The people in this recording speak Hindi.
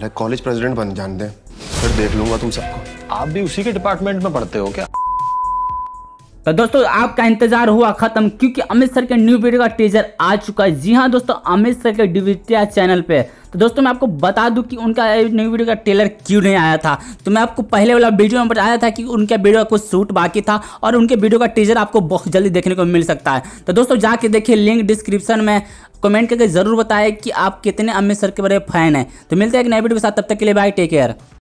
पहले कॉलेज प्रेसिडेंट बन जान दे, फिर देख लूंगा तुम सबको। आप भी उसी के डिपार्टमेंट में पढ़ते हो क्या? तो दोस्तों आपका इंतजार हुआ खत्म, क्योंकि अमित सर के न्यू वीडियो का टीजर आ चुका है। जी हाँ दोस्तों, अमित सर के डिविटिया चैनल पे। तो दोस्तों मैं आपको बता दूं कि उनका न्यू वीडियो का ट्रेलर क्यों नहीं आया था। तो मैं आपको पहले वाला वीडियो में बताया था कि उनका वीडियो का कुछ शूट बाकी था और उनके वीडियो का टीजर आपको बहुत जल्दी देखने को मिल सकता है। तो दोस्तों जाके देखिए, लिंक डिस्क्रिप्शन में। कमेंट करके जरूर बताएं कि आप कितने अमित सर के बड़े फैन हैं। तो मिलते हैं एक नए वीडियो के साथ, तब तक के लिए बाय, टेक केयर।